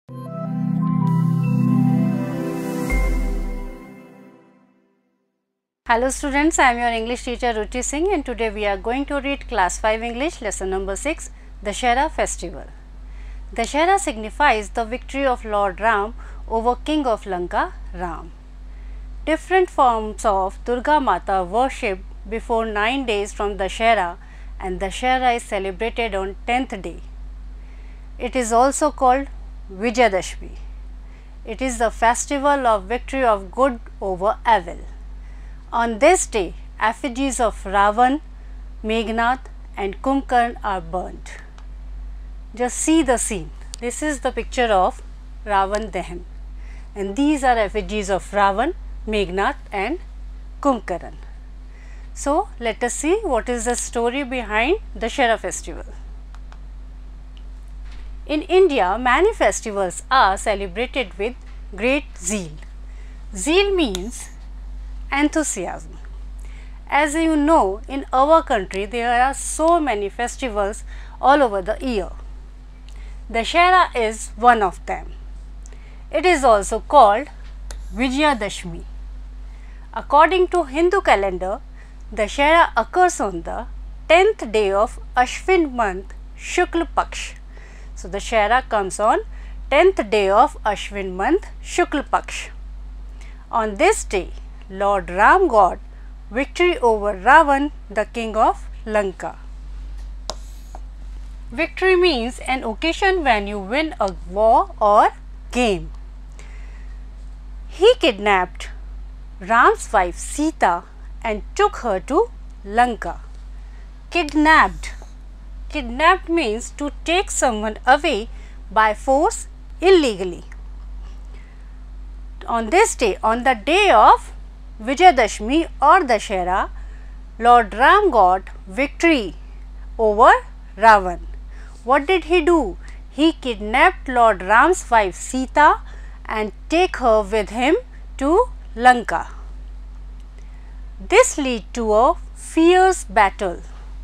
Hello students, I am your English teacher Ruchi Singh and today we are going to read class 5 English lesson number 6, Dashera festival. Dashera signifies the victory of Lord Ram over King of Lanka, Ram. Different forms of Durga Mata worship before 9 days from Dashera, and Dashera is celebrated on 10th day. It is also called Vijayadashmi. It is the festival of victory of good over evil. On this day, effigies of Ravan, Meghnad and Kumbhakarn are burnt. Just see the scene. This is the picture of Ravan Dahan, and these are effigies of Ravan, Meghnad and Kumbhakarn. So, let us see what is the story behind the Dashera festival. In India, many festivals are celebrated with great zeal. Zeal means enthusiasm. As you know, in our country there are so many festivals all over the year. Dashera is one of them. It is also called Vijayadashmi. According to Hindu calendar, Dashera occurs on the 10th day of Ashwin month Shukla Paksh. So, Dashera comes on 10th day of Ashwin month Shukla Paksh. On this day, Lord Ram got victory over Ravan, the king of Lanka. Victory means an occasion when you win a war or game. He kidnapped Ram's wife Sita and took her to Lanka. Kidnapped. Kidnapped means to take someone away by force illegally. On this day, on the day of Vijayadashmi or Dashera, Lord Ram got victory over Ravan. What did he do? He kidnapped Lord Ram's wife Sita and take her with him to Lanka. This led to a fierce battle.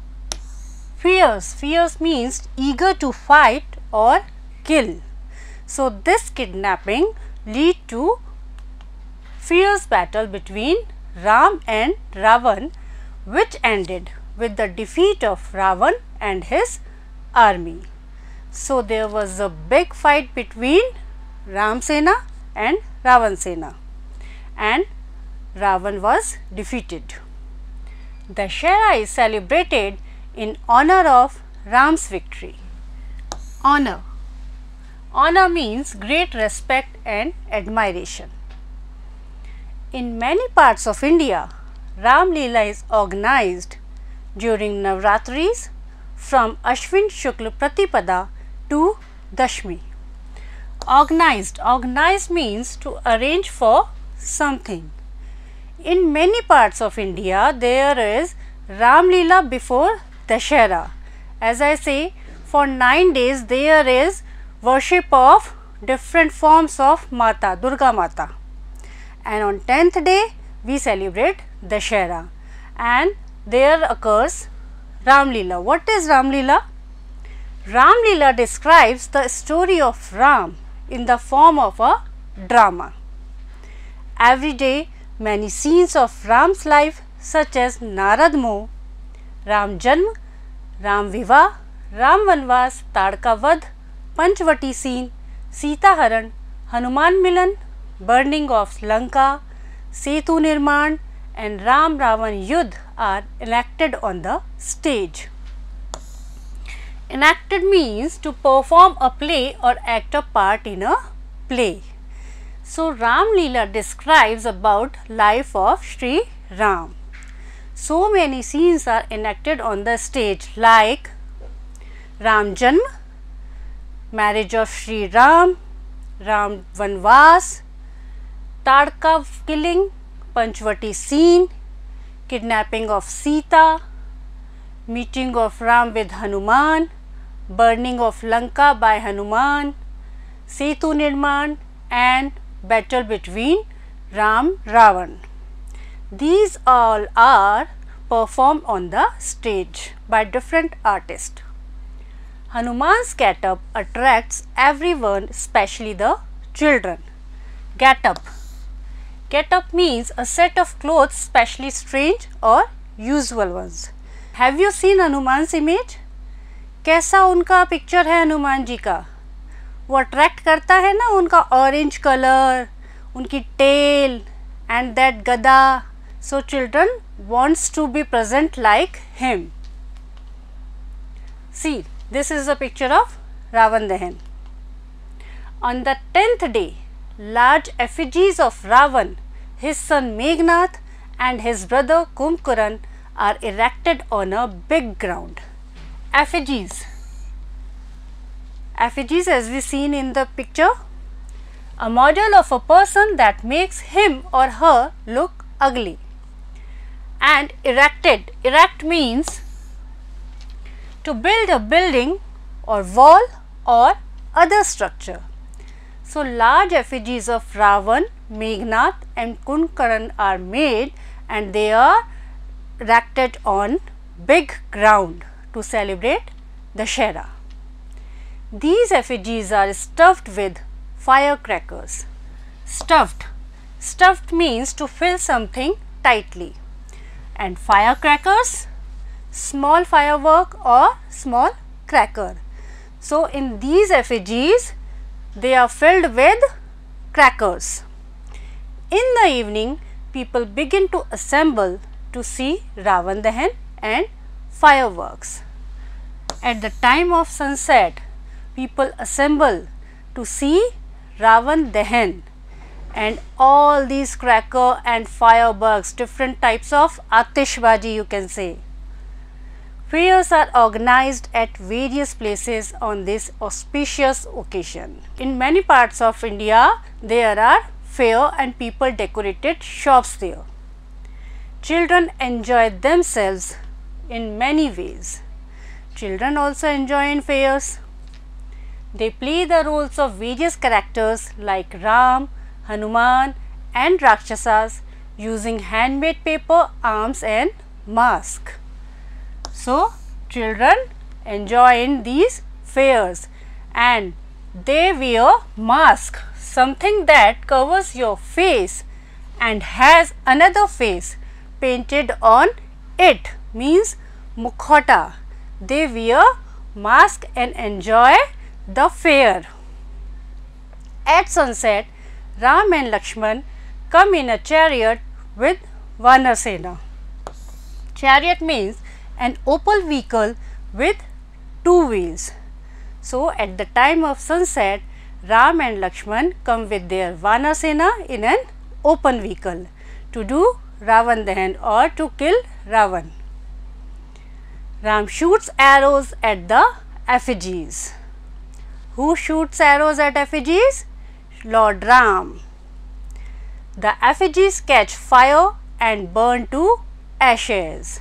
Fierce means eager to fight or kill. So, this kidnapping led to fierce battle between Ram and Ravan, which ended with the defeat of Ravan and his army. So, there was a big fight between Ram Sena and Ravan Sena, and Ravan was defeated. Dashera is celebrated in honor of Ram's victory. Honor. Honor means great respect and admiration. In many parts of India, Ram Leela is organized during Navratris from Ashwin Shukla Pratipada to Dashmi. Organized means to arrange for something. In many parts of India, there is Ram Leela before Dashera. As I say, for 9 days there is worship of different forms of Mata, Durga Mata. And on 10th day we celebrate Dashera, and there occurs Ram Leela. What is Ram Leela? Ram Leela describes the story of Ram in the form of a drama. Every day many scenes of Ram's life such as Narad Moh, Ram Janm, Ram Vivah, Ram Vanvas, Tadka Vadh, Panchvati scene, Sita Haran, Hanuman Milan, burning of Lanka, Setu Nirman and Ram Ravan Yudh are enacted on the stage. Enacted means to perform a play or act a part in a play. So, Ram Leela describes about life of Sri Ram. So many scenes are enacted on the stage like Ram Janm, marriage of Sri Ram, Ram Vanvas, Tadka killing, Panchvati scene, kidnapping of Sita, meeting of Ram with Hanuman, burning of Lanka by Hanuman, Setu Nirman and battle between Ram Ravan. These all are performed on the stage by different artists. Hanuman's get-up attracts everyone, especially the children. Get-up. Get-up means a set of clothes, especially strange or usual ones. Have you seen Hanuman's image? कैसा उनका picture है हनुमान जी का? वो attract करता है ना, उनका orange colour, उनकी tail and that gada. So children wants to be present like him. See, this is a picture of Ravan Dahan. On the 10th day, large effigies of Ravan, his son Meghnad and his brother Kumbhakarna are erected on a big ground. Effigies. Effigies, as we seen in the picture, a model of a person that makes him or her look ugly. And erected. Erect means to build a building or wall or other structure. So large effigies of Ravan, Meghnad and Kumbhakarna are made and they are erected on big ground to celebrate Dussehra. These effigies are stuffed with firecrackers. Stuffed. Stuffed means to fill something tightly. And firecrackers, small firework or small cracker. So in these effigies, they are filled with crackers. In the evening, people begin to assemble to see Ravan Dahan and fireworks. At the time of sunset, people assemble to see Ravan Dahan and all these cracker and fireworks, different types of atishbaji you can say. Fairs are organized at various places on this auspicious occasion. In many parts of India, there are fair and people decorated shops there. Children enjoy themselves in many ways. Children also enjoy in fairs. They play the roles of various characters like Ram, Hanuman and Rakshasas using handmade paper, arms and mask. So, children enjoy in these fairs and they wear mask, something that covers your face and has another face painted on it, means mukhota. They wear mask and enjoy the fair. At sunset, Ram and Lakshman come in a chariot with Vanasena. Chariot means an open vehicle with two wheels. So, at the time of sunset, Ram and Lakshman come with their Vanasena in an open vehicle to do Ravan Dahan or to kill Ravan. Ram shoots arrows at the effigies. Who shoots arrows at effigies? Lord Ram. The effigies catch fire and burn to ashes.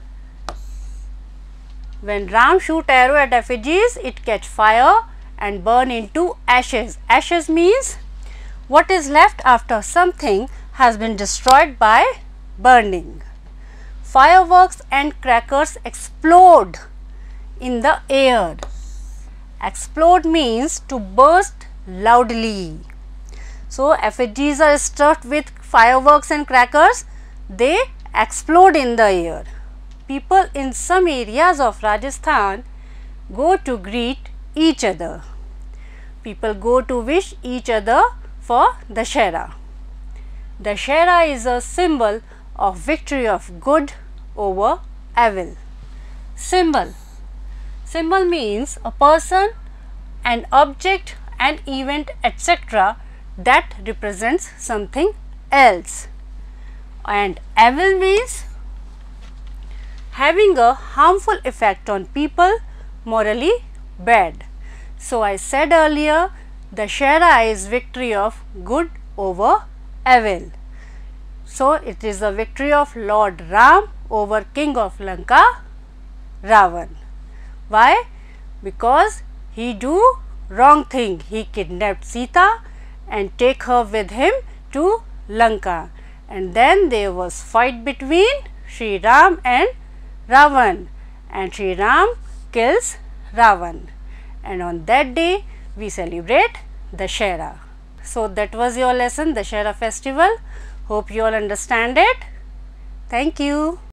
When Ram shoot arrow at effigies, it catch fire and burn into ashes. Ashes means what is left after something has been destroyed by burning. Fireworks and crackers explode in the air. Explode means to burst loudly. So, effigies are stuffed with fireworks and crackers, they explode in the air. People in some areas of Rajasthan go to greet each other. People go to wish each other for Dussehra. Dussehra is a symbol of victory of good over evil. Symbol. Symbol means a person, an object, an event, etc. that represents something else. And evil means having a harmful effect on people, morally bad. So, I said earlier, Dussehra is victory of good over evil. So, it is the victory of Lord Ram over king of Lanka, Ravan. Why? Because he do wrong thing. He kidnapped Sita and take her with him to Lanka. And then there was fight between Sri Ram and Ravan, and Sri Ram kills Ravan. and on that day we celebrate Dussehra. So that was your lesson, Dussehra festival. Hope you all understand it. Thank you.